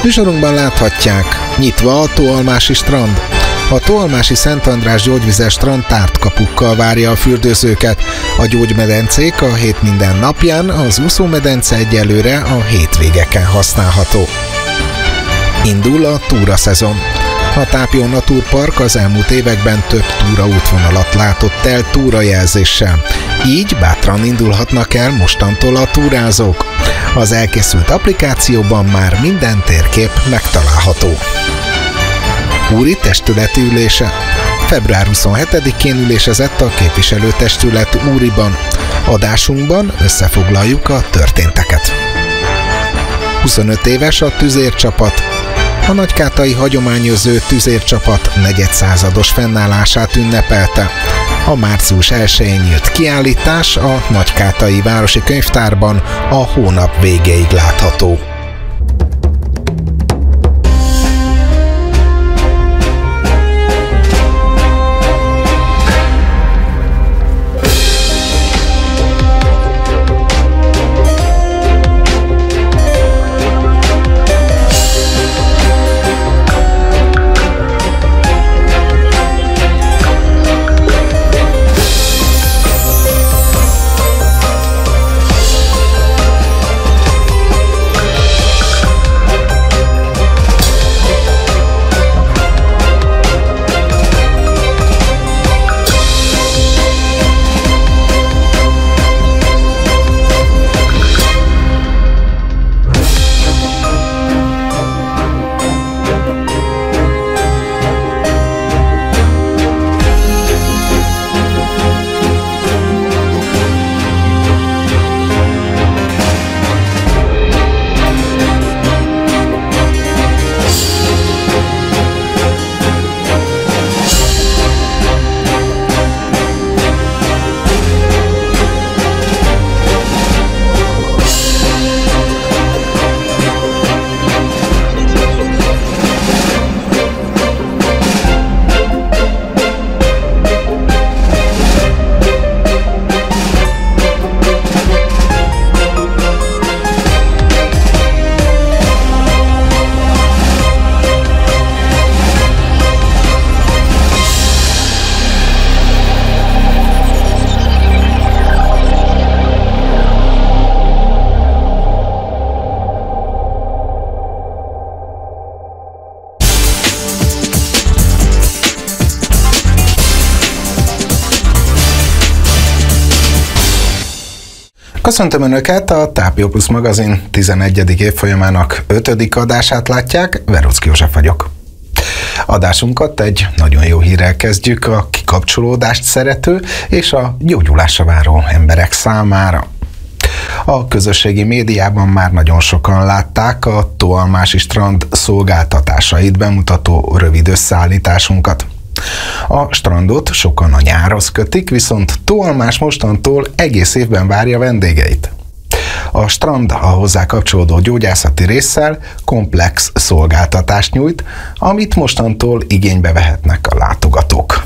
Műsorunkban láthatják, nyitva a Tóalmási strand. A Tóalmási Szent András gyógyvizes strand tárt kapukkal várja a fürdőzőket. A gyógymedencék a hét minden napján, az úszómedence egyelőre a hétvégeken használható. Indul a túraszezon. A Tápió Naturpark az elmúlt években több túraútvonalat látott el túrajelzéssel. Így bátran indulhatnak el mostantól a túrázók. Az elkészült applikációban már minden térkép megtalálható. Úri testületi ülése. Február 27-én ülésezett a képviselőtestület Úriban. Adásunkban összefoglaljuk a történteket. 25 éves a tüzércsapat. A nagykátai hagyományőrző tüzércsapat negyedszázados fennállását ünnepelte. A március 1-én nyílt kiállítás a Nagykátai Városi Könyvtárban a hónap végéig látható. Köszöntöm Önöket, a Tápió Plusz magazin 11. évfolyamának 5. adását látják, Verucki József vagyok. Adásunkat egy nagyon jó hírrel kezdjük a kikapcsolódást szerető és a gyógyulásra váró emberek számára. A közösségi médiában már nagyon sokan látták a Tóalmási strand szolgáltatásait bemutató rövid összeállításunkat. A strandot sokan a nyárhoz kötik, viszont Tóalmás mostantól egész évben várja vendégeit. A strand a hozzá kapcsolódó gyógyászati résszel komplex szolgáltatást nyújt, amit mostantól igénybe vehetnek a látogatók.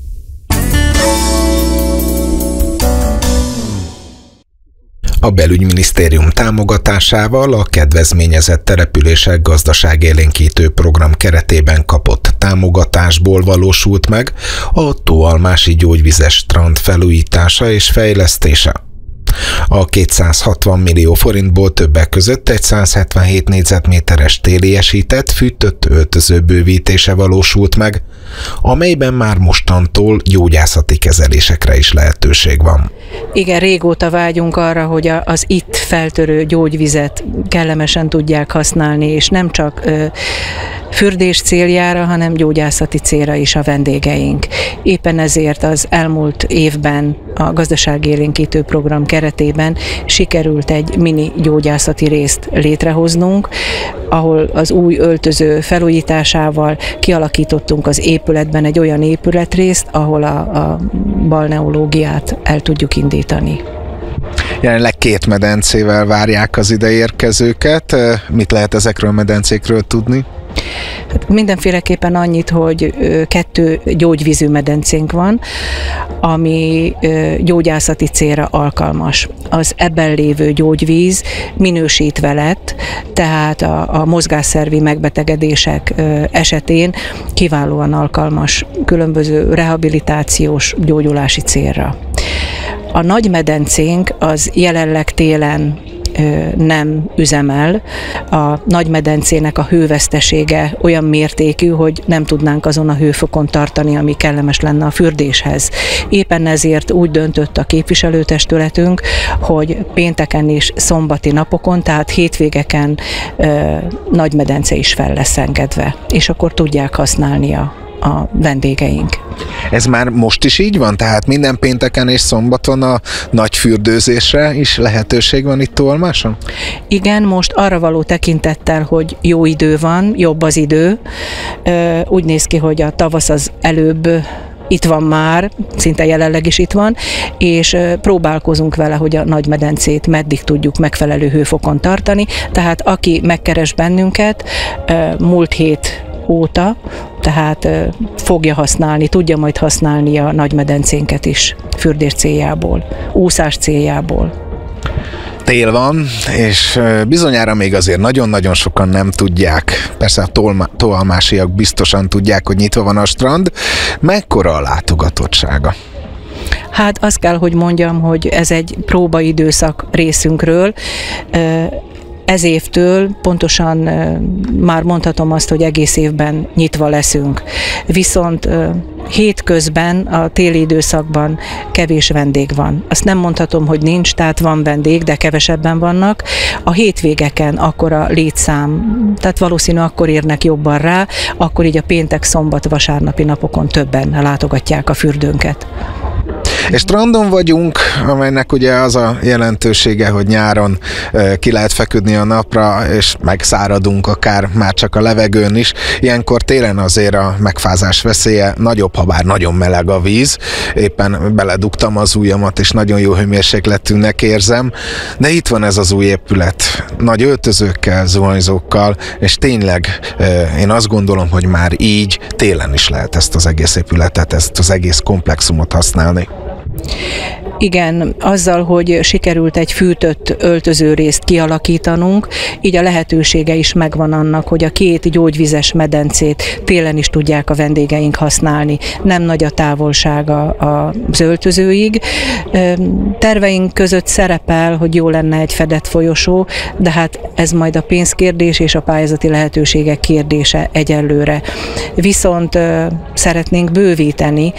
A Belügyminisztérium támogatásával a kedvezményezett települések gazdaságélénkítő program keretében kapott támogatásból valósult meg a Tóalmási gyógyvizes strand felújítása és fejlesztése. A 260 millió forintból többek között egy 177 négyzetméteres téliesített, fűtött öltöző bővítése valósult meg, amelyben már mostantól gyógyászati kezelésekre is lehetőség van. Igen, régóta vágyunk arra, hogy az itt feltörő gyógyvizet kellemesen tudják használni, és nem csak fürdés céljára, hanem gyógyászati célra is a vendégeink. Éppen ezért az elmúlt évben a gazdaságélénkítő program keretében sikerült egy mini gyógyászati részt létrehoznunk, ahol az új öltöző felújításával kialakítottunk az épületben egy olyan épületrészt, ahol a balneológiát el tudjuk indítani. Jelenleg 2 medencével várják az ide érkezőket. Mit lehet ezekről a medencékről tudni? Hát mindenféleképpen annyit, hogy 2 gyógyvízű medencénk van, ami gyógyászati célra alkalmas. Az ebben lévő gyógyvíz minősítve lett, tehát a mozgásszervi megbetegedések esetén kiválóan alkalmas különböző rehabilitációs, gyógyulási célra. A nagy medencénk az jelenleg télen nem üzemel. A nagy medencének a hővesztesége olyan mértékű, hogy nem tudnánk azon a hőfokon tartani, ami kellemes lenne a fürdéshez. Éppen ezért úgy döntött a képviselőtestületünk, hogy pénteken és szombati napokon, tehát hétvégeken nagy medence is fel lesz engedve, és akkor tudják használni a vendégeink. Ez már most is így van? Tehát minden pénteken és szombaton a nagy fürdőzésre is lehetőség van itt Tolmáson? Igen, most arra való tekintettel, hogy jó idő van, jobb az idő. Úgy néz ki, hogy a tavasz az előbb itt van már, szinte jelenleg is itt van, és próbálkozunk vele, hogy a nagy medencét meddig tudjuk megfelelő hőfokon tartani. Tehát aki megkeres bennünket múlt hét óta, tehát fogja használni, tudja majd használni a nagy medencénket is fürdés céljából, úszás céljából. Tél van, és bizonyára még azért nagyon-nagyon sokan nem tudják, persze a tolmásiak biztosan tudják, hogy nyitva van a strand. Mekkora a látogatottsága? Hát azt kell, hogy mondjam, hogy ez egy próbaidőszak részünkről. Ez évtől pontosan már mondhatom azt, hogy egész évben nyitva leszünk. Viszont hétközben, a téli időszakban kevés vendég van. Azt nem mondhatom, hogy nincs, tehát van vendég, de kevesebben vannak. A hétvégeken akkor a létszám, tehát valószínű akkor érnek jobban rá, akkor így a péntek, szombat, vasárnapi napokon többen látogatják a fürdőnket. És strandon vagyunk, amelynek ugye az a jelentősége, hogy nyáron ki lehet feküdni a napra, és megszáradunk akár már csak a levegőn is. Ilyenkor télen azért a megfázás veszélye nagyobb, ha bár nagyon meleg a víz. Éppen beledugtam az ujjamat, és nagyon jó hőmérsékletűnek érzem. De itt van ez az új épület, nagy öltözőkkel, zuhanyzókkal, és tényleg én azt gondolom, hogy már így télen is lehet ezt az egész épületet, ezt az egész komplexumot használni. Igen, azzal, hogy sikerült egy fűtött öltözőrészt kialakítanunk, így a lehetősége is megvan annak, hogy a 2 gyógyvizes medencét télen is tudják a vendégeink használni. Nem nagy a távolsága az öltözőig. Terveink között szerepel, hogy jó lenne egy fedett folyosó, de hát ez majd a pénzkérdés és a pályázati lehetőségek kérdése egyelőre. Viszont szeretnénk bővíteni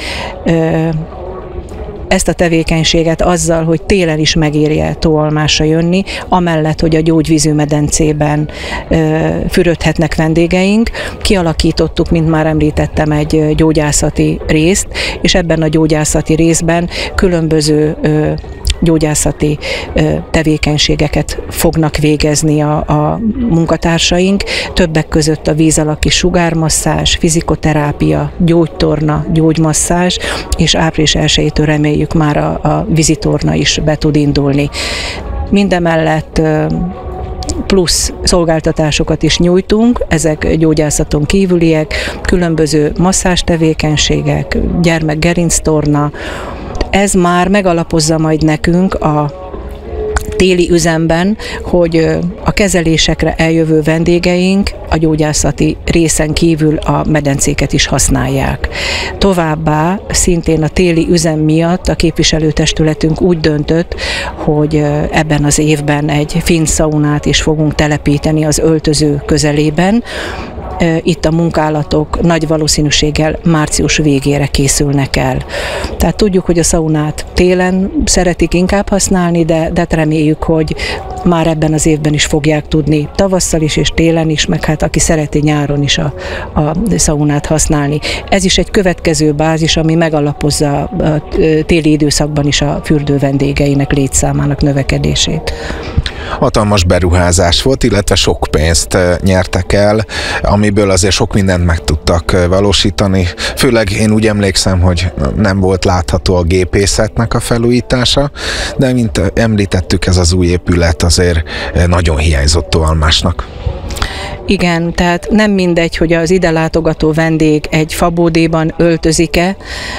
ezt a tevékenységet azzal, hogy télen is megérje Tóalmásra jönni, amellett, hogy a gyógyvízű medencében fürödhetnek vendégeink. Kialakítottuk, mint már említettem, egy gyógyászati részt, és ebben a gyógyászati részben különböző gyógyászati tevékenységeket fognak végezni a munkatársaink, többek között a víz alatti sugármasszázs, fizikoterápia, gyógytorna, gyógymasszázs, és április 1-től reméljük már a vízitorna is be tud indulni. Mindemellett plusz szolgáltatásokat is nyújtunk, ezek gyógyászaton kívüliek, különböző masszázs tevékenységek, gyermek-gerinctorna. Ez már megalapozza majd nekünk a téli üzemben, hogy a kezelésekre eljövő vendégeink a gyógyászati részen kívül a medencéket is használják. Továbbá szintén a téli üzem miatt a képviselőtestületünk úgy döntött, hogy ebben az évben egy finn szaunát is fogunk telepíteni az öltöző közelében. Itt a munkálatok nagy valószínűséggel március végére készülnek el. Tehát tudjuk, hogy a szaunát télen szeretik inkább használni, de reméljük, hogy már ebben az évben is fogják tudni tavasszal is és télen is, meg hát aki szereti nyáron is a szaunát használni. Ez is egy következő bázis, ami megalapozza a téli időszakban is a fürdő vendégeinek létszámának növekedését. Hatalmas beruházás volt, illetve sok pénzt nyertek el, amiből azért sok mindent meg tudtak valósítani. Főleg én úgy emlékszem, hogy nem volt látható a gépészetnek a felújítása, de mint említettük, ez az új épület azért nagyon hiányzott Tóalmásnak. Igen, tehát nem mindegy, hogy az ide látogató vendég egy fabódéban öltözik-e,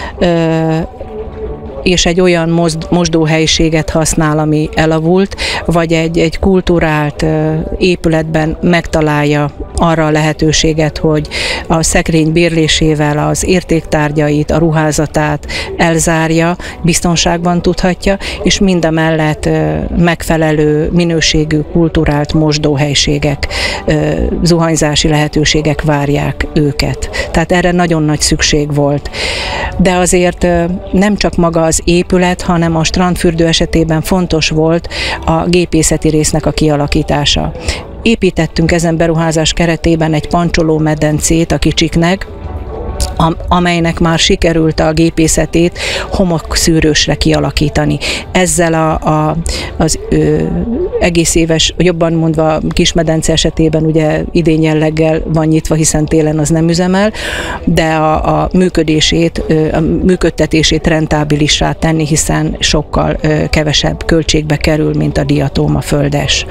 és egy olyan mosdóhelyiséget használ, ami elavult, vagy egy kulturált épületben megtalálja arra a lehetőséget, hogy a szekrény bérlésével az értéktárgyait, a ruházatát elzárja, biztonságban tudhatja, és mindemellett megfelelő minőségű kulturált mosdóhelyiségek, zuhanyzási lehetőségek várják őket. Tehát erre nagyon nagy szükség volt. De azért nem csak maga az épület, hanem a strandfürdő esetében fontos volt a gépészeti résznek a kialakítása. Építettünk ezen beruházás keretében egy pancsolómedencét a kicsiknek, amelynek már sikerült a gépészetét homokszűrősre kialakítani. Ezzel az egész éves, jobban mondva kismedence esetében ugye idén jelleggel van nyitva, hiszen télen az nem üzemel, de a működtetését rentábilissá tenni, hiszen sokkal kevesebb költségbe kerül, mint a diatóma földes.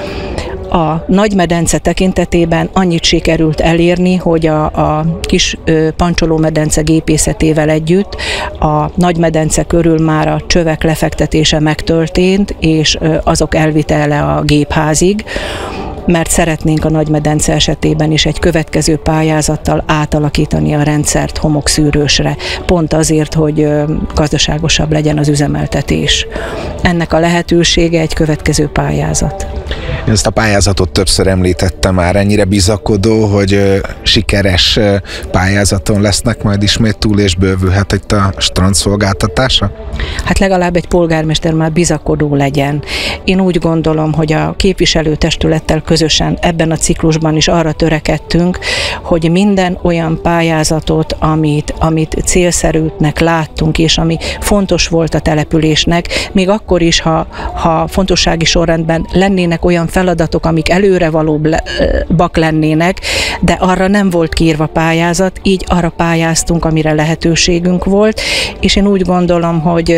A nagymedence tekintetében annyit sikerült elérni, hogy a kis pancsolómedence gépészetével együtt a nagymedence körül már a csövek lefektetése megtörtént, és azok elvitele a gépházig, mert szeretnénk a nagymedence esetében is egy következő pályázattal átalakítani a rendszert homokszűrősre, pont azért, hogy gazdaságosabb legyen az üzemeltetés. Ennek a lehetősége egy következő pályázat. Ezt a pályázatot többször említette már, ennyire bizakodó, hogy sikeres pályázaton lesznek majd ismét túl, és bővülhet itt a strand szolgáltatása? Hát legalább egy polgármester már bizakodó legyen. Én úgy gondolom, hogy a képviselőtestülettel közösen ebben a ciklusban is arra törekedtünk, hogy minden olyan pályázatot, amit célszerűtnek láttunk, és ami fontos volt a településnek, még akkor is, ha fontossági sorrendben lennének olyan feladatok, amik előrevalóbbak lennének, de arra nem volt kiírva pályázat, így arra pályáztunk, amire lehetőségünk volt, és én úgy gondolom, hogy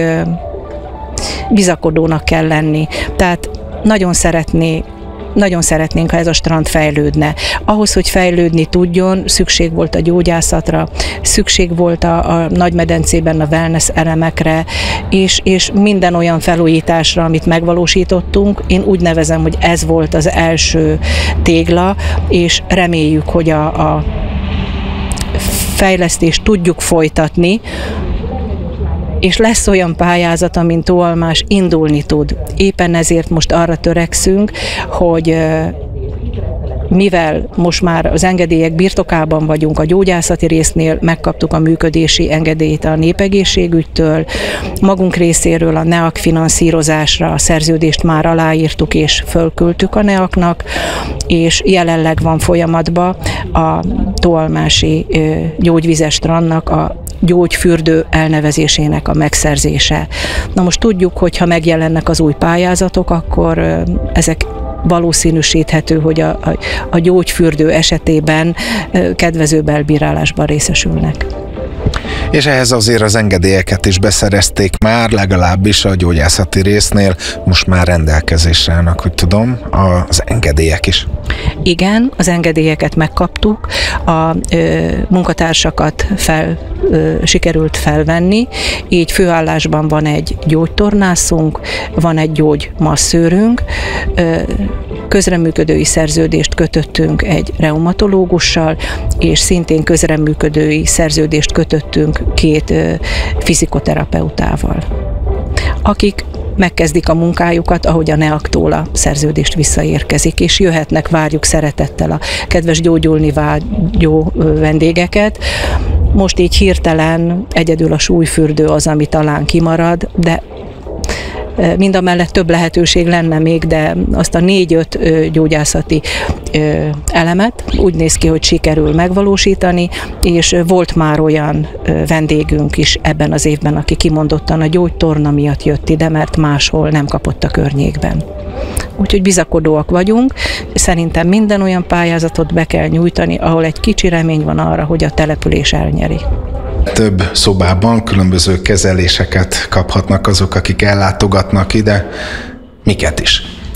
bizakodónak kell lenni. Tehát nagyon szeretnénk, ha ez a strand fejlődne. Ahhoz, hogy fejlődni tudjon, szükség volt a gyógyászatra, szükség volt a nagymedencében a wellness elemekre, és minden olyan felújításra, amit megvalósítottunk. Én úgy nevezem, hogy ez volt az első tégla, és reméljük, hogy a fejlesztést tudjuk folytatni, és lesz olyan pályázat, amin Tóalmás indulni tud. Éppen ezért most arra törekszünk, hogy mivel most már az engedélyek birtokában vagyunk, a gyógyászati résznél megkaptuk a működési engedélyt a népegészségügytől, magunk részéről a NEAK finanszírozásra a szerződést már aláírtuk és fölküldtük a NEAK-nak, és jelenleg van folyamatban a tóalmási gyógyvizes strandnak a gyógyfürdő elnevezésének a megszerzése. Na most tudjuk, hogy ha megjelennek az új pályázatok, akkor ezek valószínűsíthető, hogy a gyógyfürdő esetében kedvezőbb elbírálásban részesülnek. És ehhez azért az engedélyeket is beszerezték már, legalábbis a gyógyászati résznél most már rendelkezésre állnak, hogy tudom, az engedélyek is. Igen, az engedélyeket megkaptuk, a munkatársakat sikerült felvenni, így főállásban van egy gyógytornászunk, van egy gyógymasszőrünk, közreműködői szerződést kötöttünk egy reumatológussal, és szintén közreműködői szerződést kötöttünk 2 fizikoterapeutával, akik megkezdik a munkájukat, ahogy a NEAK-tól a szerződést visszaérkezik, és jöhetnek, várjuk szeretettel a kedves gyógyulni vágyó vendégeket. Most így hirtelen egyedül a súlyfürdő az, ami talán kimarad, de mindamellett több lehetőség lenne még, de azt a 4-5 gyógyászati elemet úgy néz ki, hogy sikerül megvalósítani, és volt már olyan vendégünk is ebben az évben, aki kimondottan a gyógytorna miatt jött ide, mert máshol nem kapott a környékben. Úgyhogy bizakodóak vagyunk, szerintem minden olyan pályázatot be kell nyújtani, ahol egy kicsi remény van arra, hogy a település elnyeri. Több szobában különböző kezeléseket kaphatnak azok, akik ellátogatnak ide. Miket is?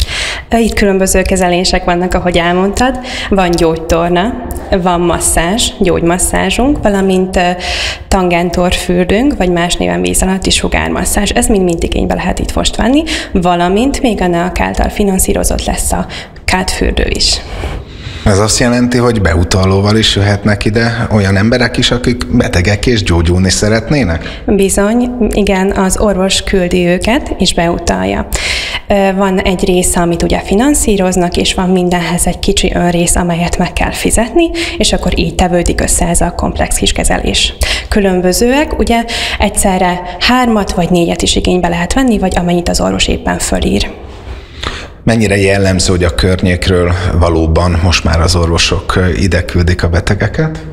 Itt különböző kezelések vannak, ahogy elmondtad. Van gyógytorna, van masszázs, gyógymasszázsunk, valamint tangentorfürdőnk, vagy más néven víz alatti sugármasszázs. Ez mind igénybe lehet itt most venni, valamint még a NEAK által finanszírozott lesz a kádfürdő is. Ez azt jelenti, hogy beutalóval is jöhetnek ide olyan emberek is, akik betegek és gyógyulni szeretnének? Bizony, igen, az orvos küldi őket és beutalja. Van egy része, amit ugye finanszíroznak, és van mindenhez egy kicsi önrész, amelyet meg kell fizetni, és akkor így tevődik össze ez a komplex kis kezelés. Különbözőek, ugye egyszerre 3 vagy 4 is igénybe lehet venni, vagy amennyit az orvos éppen fölír. Mennyire jellemző, hogy a környékről valóban most már az orvosok ide küldik a betegeket?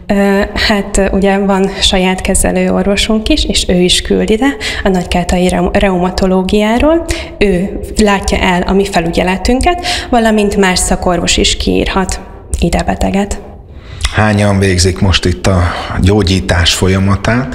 Hát ugye van saját kezelő orvosunk is, és ő is küld ide a nagykátai reumatológiáról. Ő látja el a mi felügyeletünket, valamint más szakorvos is kiírhat ide beteget. Hányan végzik most itt a gyógyítás folyamatát?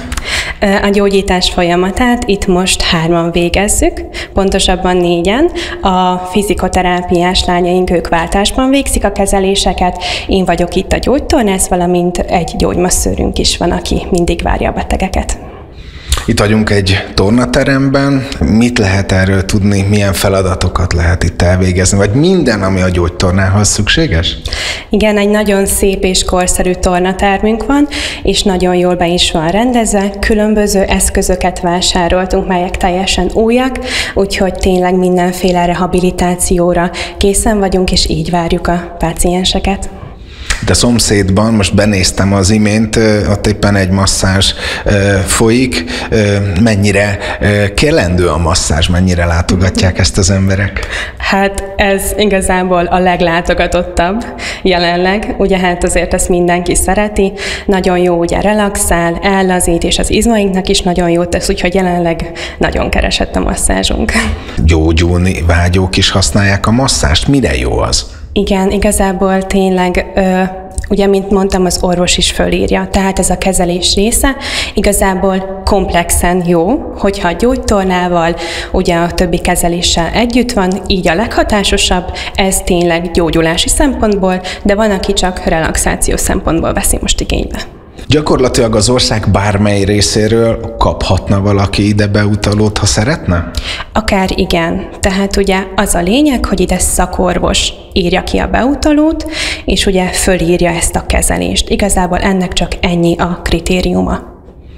A gyógyítás folyamatát itt most 3 végezzük, pontosabban 4-en. A fizikoterápiás lányaink, ők váltásban végzik a kezeléseket, én vagyok itt a gyógytornász, valamint egy gyógymasszőrünk is van, aki mindig várja a betegeket. Itt vagyunk egy tornateremben. Mit lehet erről tudni, milyen feladatokat lehet itt elvégezni, vagy minden, ami a gyógytornához szükséges? Igen, egy nagyon szép és korszerű tornatermünk van, és nagyon jól be is van rendezve. Különböző eszközöket vásároltunk, melyek teljesen újak, úgyhogy tényleg mindenféle rehabilitációra készen vagyunk, és így várjuk a pácienseket. De szomszédban, most benéztem az imént, ott éppen egy masszázs folyik. Mennyire kellendő a masszázs, mennyire látogatják ezt az emberek? Hát ez igazából a leglátogatottabb jelenleg, ugye hát azért ezt mindenki szereti, nagyon jó, ugye relaxál, ellazít, és az izmainknak is nagyon jót tesz, úgyhogy jelenleg nagyon keresett a masszázsunk. Gyógyulni vágyók is használják a masszást, mire jó az? Igen, igazából tényleg, ugye, mint mondtam, az orvos is fölírja, tehát ez a kezelés része igazából komplexen jó, hogyha a gyógytornával, ugye a többi kezeléssel együtt van, így a leghatásosabb, ez tényleg gyógyulási szempontból, de van, aki csak relaxáció szempontból veszi most igénybe. Gyakorlatilag az ország bármely részéről kaphatna valaki ide beutalót, ha szeretne? Akár igen. Tehát ugye az a lényeg, hogy ide szakorvos írja ki a beutalót, és ugye fölírja ezt a kezelést. Igazából ennek csak ennyi a kritériuma.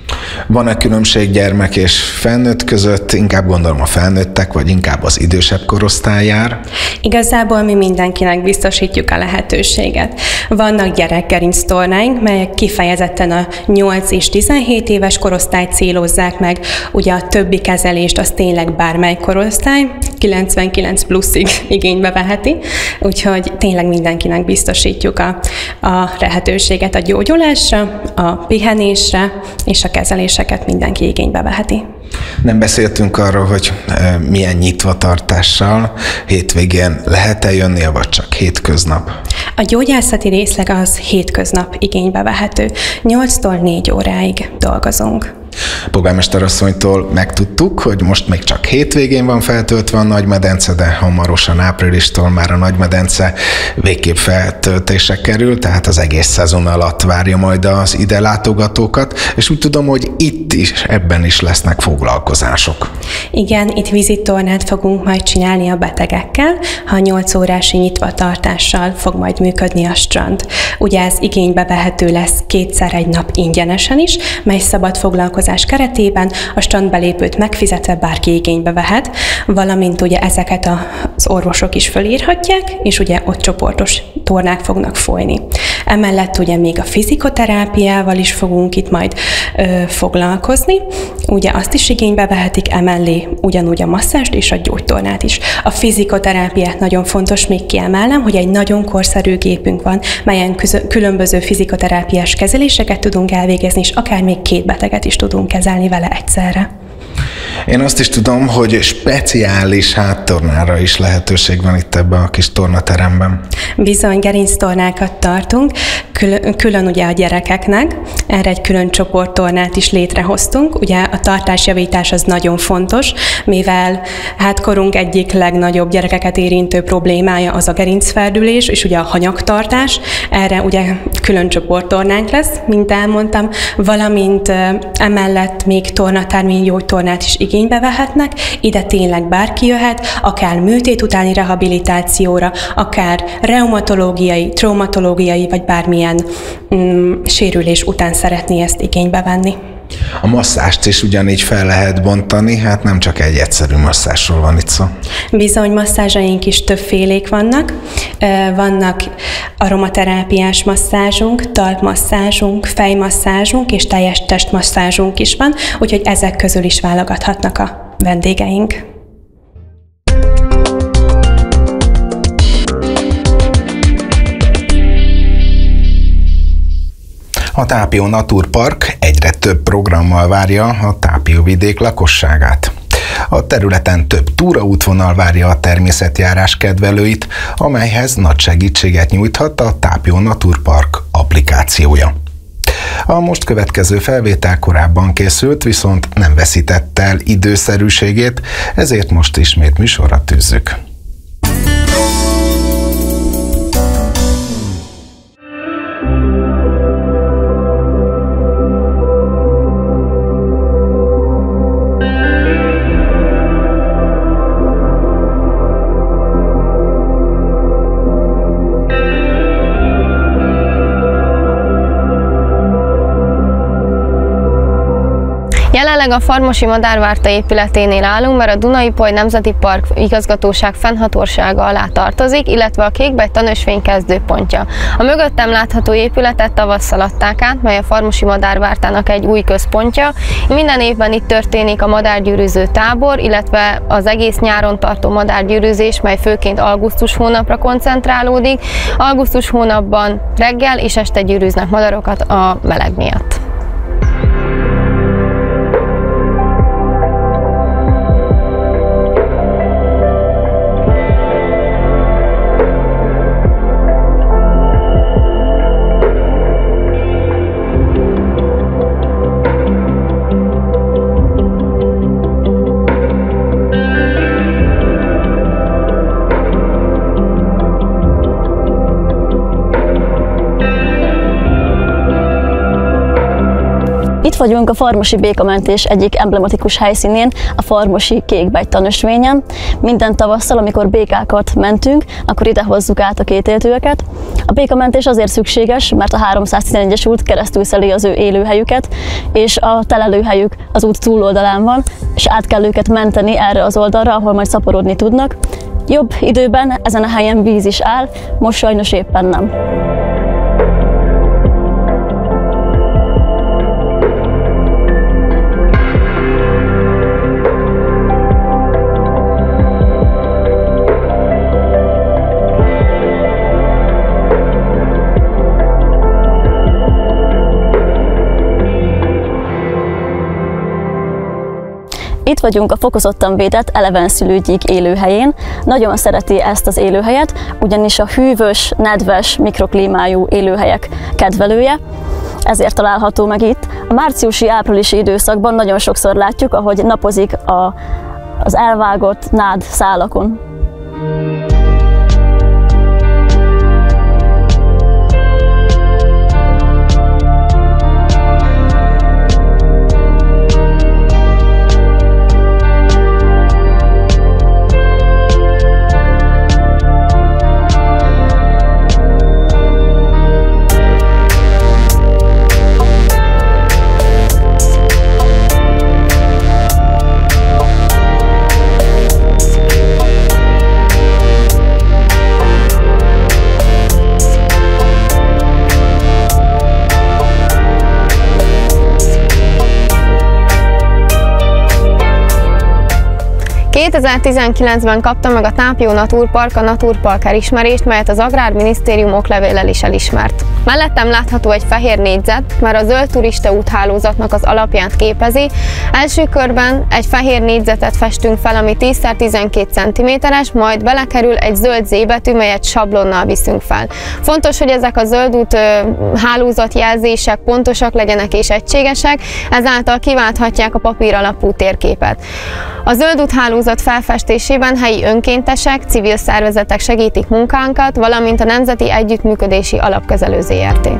Van-e különbség gyermek és felnőtt között? Inkább gondolom a felnőttek, vagy inkább az idősebb korosztály jár? Igazából mi mindenkinek biztosítjuk a lehetőséget. Vannak gyerekgerinctornáink, melyek kifejezetten a 8 és 17 éves korosztályt célozzák meg. Ugye a többi kezelést az tényleg bármely korosztály, 99 pluszig igénybe veheti, úgyhogy tényleg mindenkinek biztosítjuk a lehetőséget a gyógyulásra, a pihenésre, és a kezeléseket mindenki igénybe veheti. Nem beszéltünk arról, hogy milyen nyitvatartással hétvégén lehet-e jönni, vagy csak hétköznap? A gyógyászati részleg az hétköznap igénybe vehető. 8-tól 4 óráig dolgozunk. Polgármester asszonytól megtudtuk, hogy most még csak hétvégén van feltöltve a Nagymedence, de hamarosan áprilistól már a Nagymedence végképp feltöltése kerül, tehát az egész szezon alatt várja majd az ide látogatókat, és úgy tudom, hogy itt is, ebben is lesznek foglalkozások. Igen, itt vizitornát fogunk majd csinálni a betegekkel, ha 8 órási nyitvatartással fog majd működni a strand. Ugye ez igénybe vehető lesz 2-szer egy nap ingyenesen is, mely szabad foglalkozás keretében a strandbelépőt megfizetve bárki igénybe vehet, valamint ugye ezeket az orvosok is fölírhatják, és ugye ott csoportos tornák fognak folyni. Emellett ugye még a fizikoterápiával is fogunk itt majd foglalkozni, ugye azt is igénybe vehetik, emellé ugyanúgy a masszást és a gyógytornát is. A fizikoterápiát nagyon fontos még kiemelnem, hogy egy nagyon korszerű gépünk van, melyen különböző fizikoterápiás kezeléseket tudunk elvégezni, és akár még 2 beteget is tudunk kezelni vele egyszerre. Én azt is tudom, hogy speciális háttornára is lehetőség van itt ebben a kis tornateremben. Bizony, gerinctornákat tartunk, külön ugye a gyerekeknek, Erre egy külön csoporttornát is létrehoztunk. Ugye a tartásjavítás az nagyon fontos, mivel hát korunk egyik legnagyobb gyerekeket érintő problémája az a gerincfeldülés, és ugye a hanyagtartás. Erre ugye külön csoporttornánk lesz, mint elmondtam, valamint emellett még tornatármény gyógytornát is igénybe vehetnek. Ide tényleg bárki jöhet, akár műtét utáni rehabilitációra, akár reumatológiai, traumatológiai, vagy bármilyen sérülés után szeretné ezt igénybe venni. A masszást is ugyanígy fel lehet bontani, hát nem csak egy egyszerű masszásról van itt szó. Bizony, masszázsaink is többfélék vannak. Vannak aromaterápiás masszázsunk, talpmasszázsunk, fejmasszázsunk és teljes testmasszázsunk is van, úgyhogy ezek közül is válogathatnak a vendégeink. A Tápió Naturpark egyre több programmal várja a Tápióvidék lakosságát. A területen több túraútvonal várja a természetjárás kedvelőit, amelyhez nagy segítséget nyújthat a Tápió Naturpark applikációja. A most következő felvétel korábban készült, viszont nem veszítette el időszerűségét, ezért most ismét műsorra tűzzük. Jelenleg a Farmosi Madárvárta épületénél állunk, mert a Duna-Ipoly Nemzeti Park igazgatóság fennhatósága alá tartozik, illetve a Kékbegy tanösvény kezdőpontja. A mögöttem látható épületet tavasszal adták át, mely a Farmosi Madárvártának egy új központja. Minden évben itt történik a madárgyűrűző tábor, illetve az egész nyáron tartó madárgyűrűzés, mely főként augusztus hónapra koncentrálódik. Augusztus hónapban reggel és este gyűrűznek madarokat a meleg miatt. Itt vagyunk a farmosi békamentés egyik emblematikus helyszínén, a farmosi Kékbegy tanösvényen. Minden tavasszal, amikor békákat mentünk, akkor ide hozzuk át a kétéltőeket. A békamentés azért szükséges, mert a 311-es út keresztül szeli az ő élőhelyüket, és a telelőhelyük az út túloldalán van, és át kell őket menteni erre az oldalra, ahol majd szaporodni tudnak. Jobb időben ezen a helyen víz is áll, most sajnos éppen nem. Itt vagyunk a fokozottan védett elevenszülőgyík élőhelyén. Nagyon szereti ezt az élőhelyet, ugyanis a hűvös, nedves, mikroklímájú élőhelyek kedvelője, ezért található meg itt. A márciusi-áprilisi időszakban nagyon sokszor látjuk, ahogy napozik az elvágott nád szálakon. ...2019-ben kapta meg a Tápió Naturpark a Naturpark elismerést, melyet az Agrárminisztérium oklevéllel is elismert. Mellettem látható egy fehér négyzet, mert a zöld turista úthálózatnak az alapját képezi. Első körben egy fehér négyzetet festünk fel, ami 10x12 cm-es, majd belekerül egy zöld Z betű, melyet sablonnal viszünk fel. Fontos, hogy ezek a zöld út hálózatjelzések pontosak legyenek és egységesek, ezáltal kiválthatják a papír alapú térképet. A zöld úthálózat felfestésében helyi önkéntesek, civil szervezetek segítik munkánkat, valamint a Nemzeti Együttműködési Alapkezelő Zrt.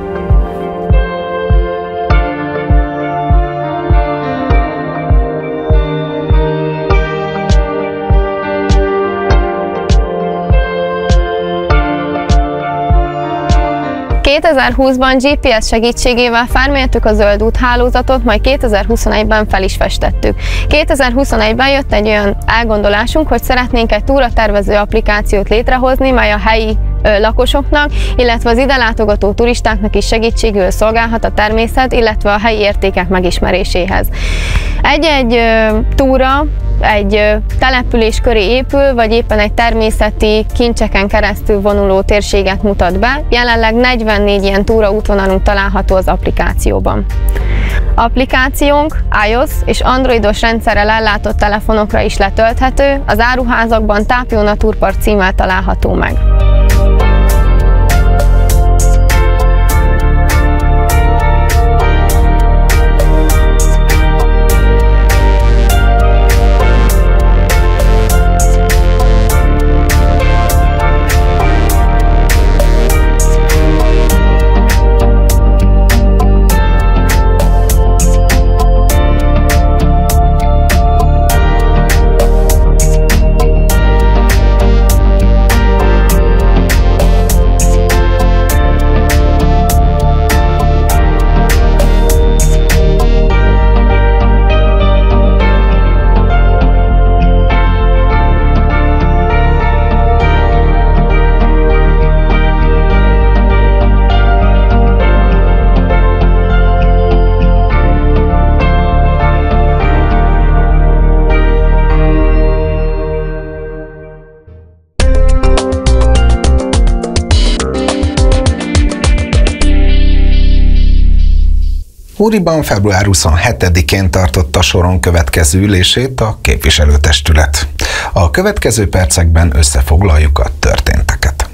...2020-ban GPS segítségével felmértük a zöld úthálózatot, majd 2021-ben fel is festettük. 2021-ben jött egy olyan elgondolásunk, hogy szeretnénk egy túratervező applikációt létrehozni, mely a helyi lakosoknak, illetve az ide látogató turistáknak is segítségül szolgálhat a természet, illetve a helyi értékek megismeréséhez. Egy-egy túra egy település köré épül, vagy éppen egy természeti kincseken keresztül vonuló térséget mutat be. Jelenleg 44 ilyen túraútvonalunk található az applikációban. Applikációnk iOS és androidos rendszerrel ellátott telefonokra is letölthető, az áruházakban Tápjó Naturpark címmel található meg. Úriban február 27-én tartotta soron következő ülését a képviselőtestület. A következő percekben összefoglaljuk a történteket.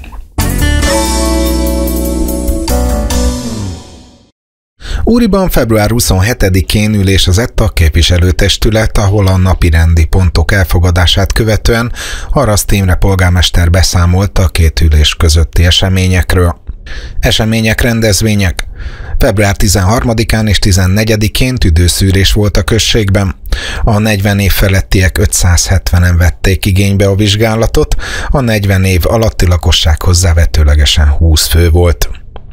Úriban február 27-én ülésezett a képviselőtestület, ahol a napirendi pontok elfogadását követően Haraszti Imre polgármester beszámolt a két ülés közötti eseményekről. Események, rendezvények. Február 13-án és 14-én tüdőszűrés volt a községben. A 40 év felettiek 570-en vették igénybe a vizsgálatot, a 40 év alatti lakosság hozzávetőlegesen 20 fő volt.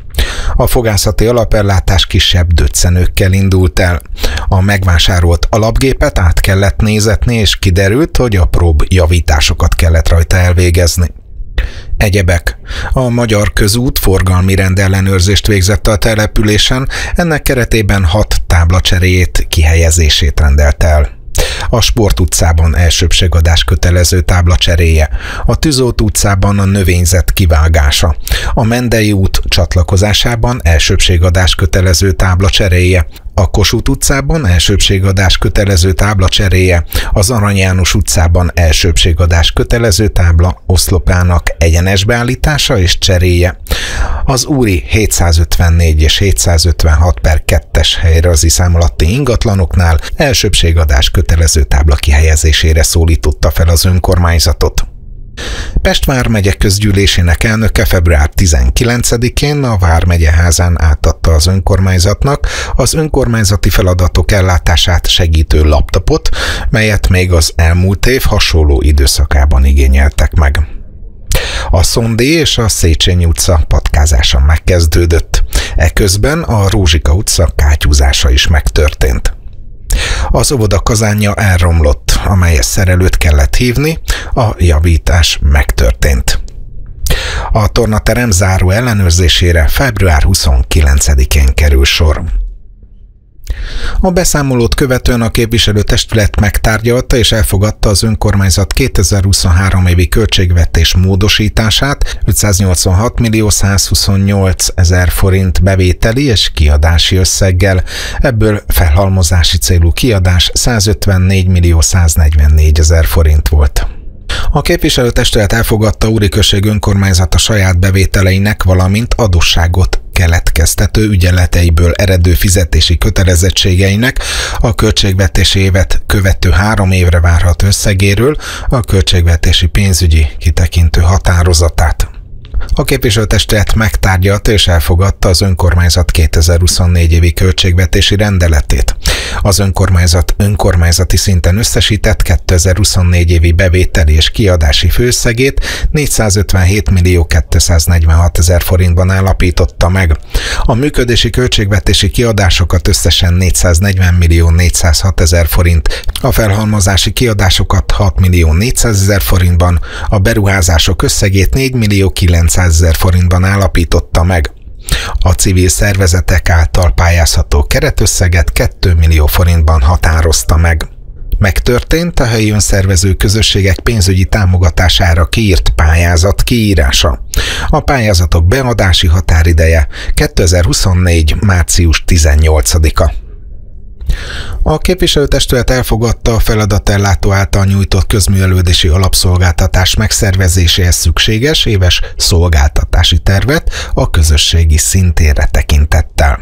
A fogászati alapellátás kisebb döccenőkkel indult el. A megvásárolt alapgépet át kellett nézetni, és kiderült, hogy apróbb javításokat kellett rajta elvégezni. Egyebek. A Magyar Közút forgalmi rendellenőrzést végzett a településen, ennek keretében 6 táblacseréjét, kihelyezését rendelt el. A Sport utcában elsőbbségadás kötelező tábla cseréje, a Tűzót utcában a növényzet kivágása, a Mendei út csatlakozásában elsőbbségadás kötelező tábla cseréje, a Kossuth utcában elsőbbségadás kötelező tábla cseréje, az Arany János utcában elsőbbségadás kötelező tábla oszlopának egyenes beállítása és cseréje, az Úri 754 és 756/2-es helyrajzi szám alatti ingatlanoknál elsőbbségadás kötelező tábla kihelyezésére szólította fel az önkormányzatot. Pest vármegye közgyűlésének elnöke február 19-én a Vármegyeházán átadta az önkormányzatnak az önkormányzati feladatok ellátását segítő laptopot, melyet még az elmúlt év hasonló időszakában igényeltek meg. A Szondi és a Széchenyi utca patkázása megkezdődött. Eközben a Rózsika utca kátyúzása is megtörtént. Az óvoda kazánja elromlott, amelyes szerelőt kellett hívni, a javítás megtörtént. A tornaterem záró ellenőrzésére február 29-én kerül sor. A beszámolót követően a képviselőtestület megtárgyalta és elfogadta az önkormányzat 2023 évi költségvetés módosítását 586.128.000 forint bevételi és kiadási összeggel, ebből felhalmozási célú kiadás 154.144.000 forint volt. A képviselőtestület elfogadta Uri község önkormányzata saját bevételeinek, valamint adósságot keletkeztető ügyeleteiből eredő fizetési kötelezettségeinek a költségvetési évet követő 3 évre várható összegéről a költségvetési pénzügyi kitekintő határozatát. A képviselőtestület megtárgyalta és elfogadta az önkormányzat 2024 évi költségvetési rendeletét. Az önkormányzat önkormányzati szinten összesített 2024 évi bevételi és kiadási főösszegét 457.246.000 forintban állapította meg. A működési költségvetési kiadásokat összesen 440.406.000 forint, a felhalmozási kiadásokat 6.400.000 forintban, a beruházások összegét 4.900.000 forintban állapította meg. A civil szervezetek által pályázható keretösszeget 2 millió forintban határozta meg. Megtörtént a helyi önszervező közösségek pénzügyi támogatására kiírt pályázat kiírása. A pályázatok beadási határideje 2024. március 18-a. A képviselőtestület elfogadta a feladatellátó által nyújtott közművelődési alapszolgáltatás megszervezéséhez szükséges éves szolgáltatási tervet a közösségi szintére tekintettel.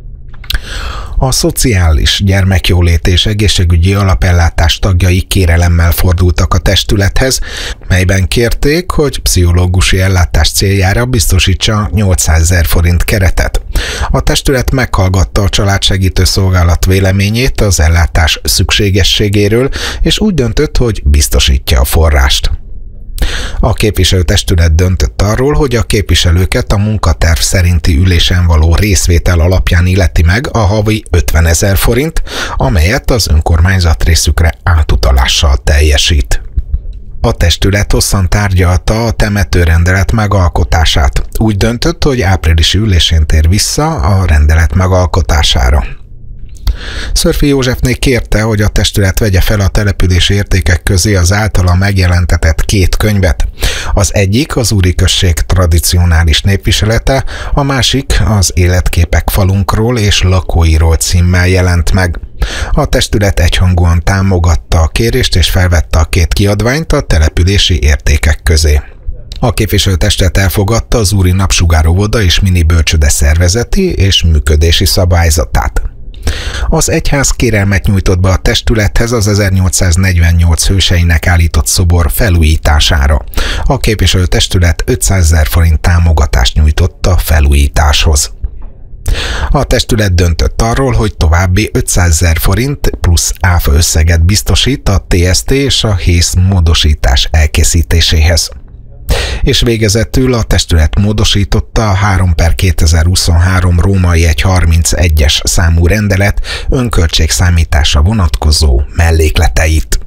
A Szociális, Gyermekjólét és Egészségügyi Alapellátás tagjai kérelemmel fordultak a testülethez, melyben kérték, hogy pszichológusi ellátás céljára biztosítsa 800.000 forint keretet. A testület meghallgatta a Családsegítő Szolgálat véleményét az ellátás szükségességéről, és úgy döntött, hogy biztosítja a forrást. A képviselőtestület döntött arról, hogy a képviselőket a munkaterv szerinti ülésen való részvétel alapján illeti meg a havi 50.000 forint, amelyet az önkormányzat részükre átutalással teljesít. A testület hosszan tárgyalta a temetőrendelet megalkotását. Úgy döntött, hogy áprilisi ülésén tér vissza a rendelet megalkotására. Szörfi Józsefné kérte, hogy a testület vegye fel a települési értékek közé az általa megjelentetett 2 könyvet. Az egyik az Uri község tradicionális népviselete, a másik az Életképek falunkról és lakóiról címmel jelent meg. A testület egyhangúan támogatta a kérést és felvette a 2 kiadványt a települési értékek közé. A képviselőtestület elfogadta az Uri napsugáróvoda és mini bölcsőde szervezeti és működési szabályzatát. Az egyház kérelmet nyújtott be a testülethez az 1848 hőseinek állított szobor felújítására. A képviselőtestület 500.000 forint támogatást nyújtott a felújításhoz. A testület döntött arról, hogy további 500.000 forint plusz áfa összeget biztosít a TST és a HÉSZ módosítás elkészítéséhez. És végezetül a testület módosította a 3/2023 Római 131-es számú rendelet önköltségszámításra vonatkozó mellékleteit.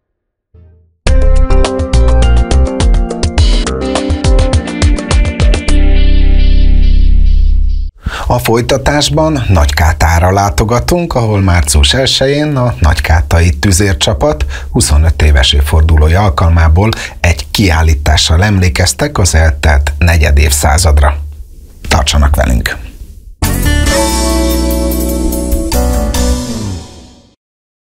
A folytatásban Nagykátára látogatunk, ahol március 1-én a nagykátai tüzércsapat 25 éves évfordulója alkalmából egy kiállítással emlékeztek az eltelt 4. évszázadra. Tartsanak velünk!